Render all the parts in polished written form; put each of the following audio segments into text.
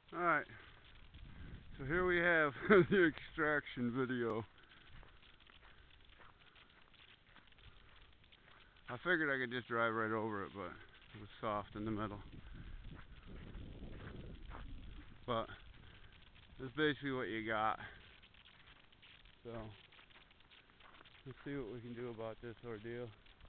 Alright, so here we have the extraction video. I figured I could just drive right over it, but it was soft in the middle. But that's basically what you got. So, let's see what we can do about this ordeal.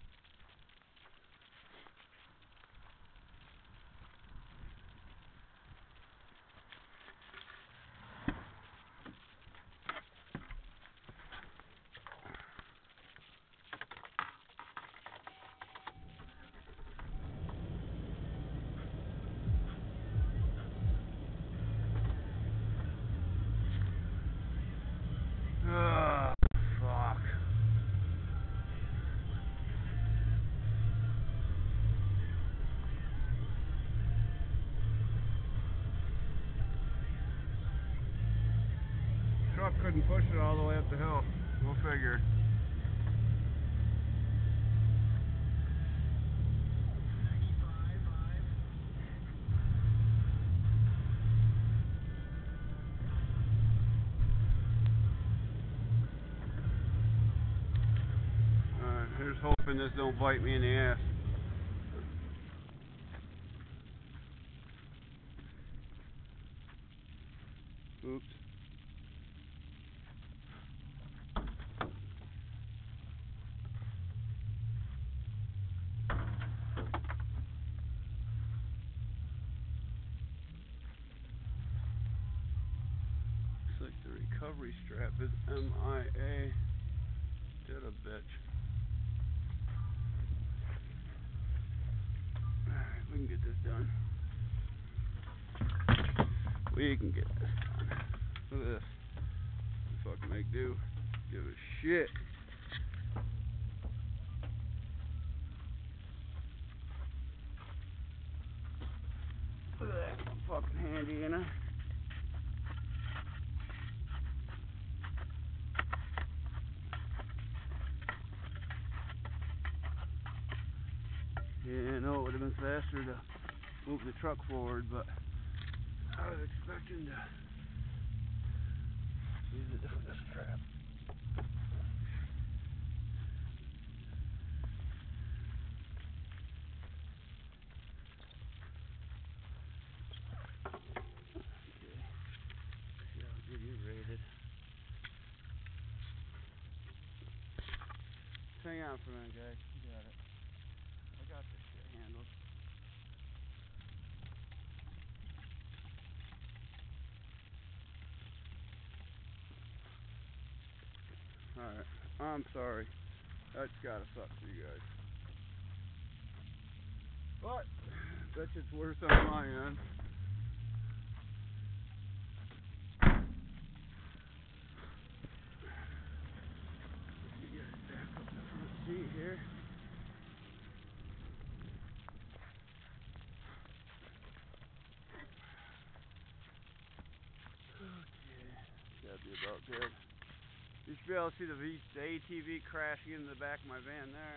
Ah, fuck. Truck couldn't push it all the way up the hill. We'll figure. Alright, here's hoping this don't bite me in the ass. Oops. Looks like the recovery strap is MIA. Did a bitch. Alright, we can get this done. We can get this done. Look at this. Fucking make do. Give a shit. Look at that. Fucking handy, you know? Yeah, I know it would have been faster to move the truck forward, but I was expecting to use a different strap. Okay. See how good you rated. Hang on for a minute, guys. You got it. I got this shit handled. Alright. I'm sorry. That's gotta suck for you guys. But, bet it's worse on my end. You guys back up the front seat here. Okay. That'd be about good. You should be able to see the ATV crashing into the back of my van there.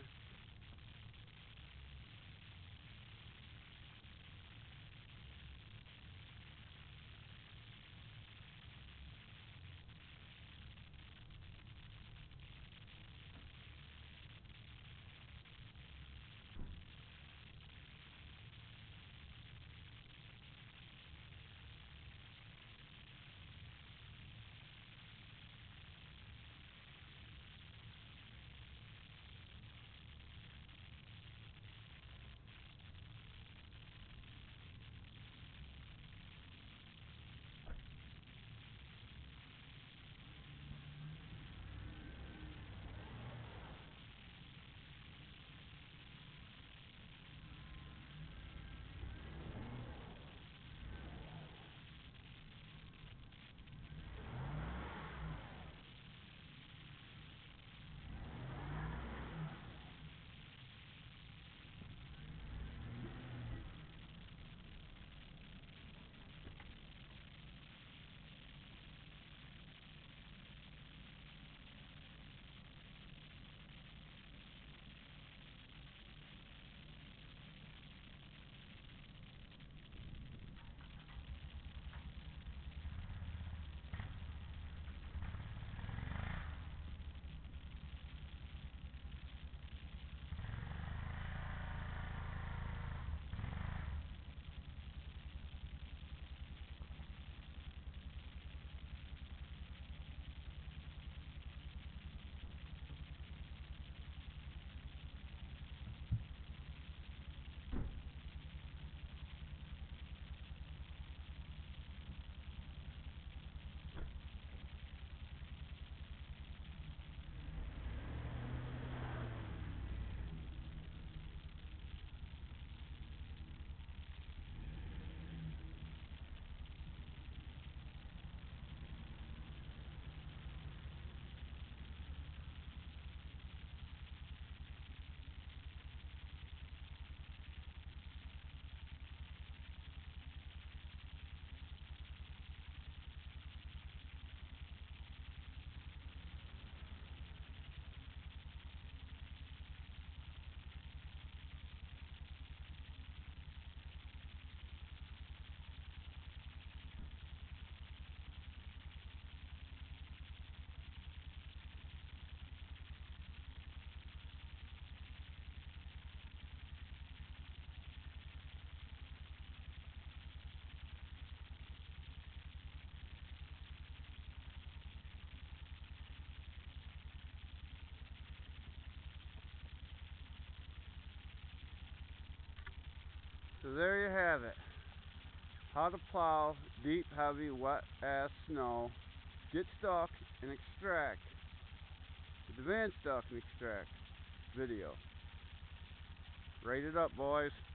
So there you have it. How to plow deep, heavy, wet ass snow. Get stuck and extract. Get the van stuck and extract. Video. Rate it up, boys.